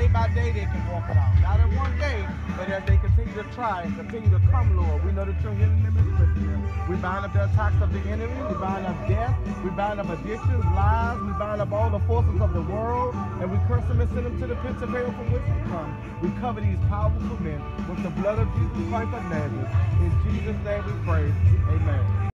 day by day they can walk it out. Not in one day, but as they continue to try and continue to come, Lord, we know that you're healing them in Scripture. We bind up the attacks of the enemy. We bind up death. We bind up addictions, lies. We bind up all the forces of the world, and we curse them and send them to the pits of hell from which they come. We cover these powerful men with the blood of Jesus Christ of Nazareth. In Jesus' name we pray. Amen.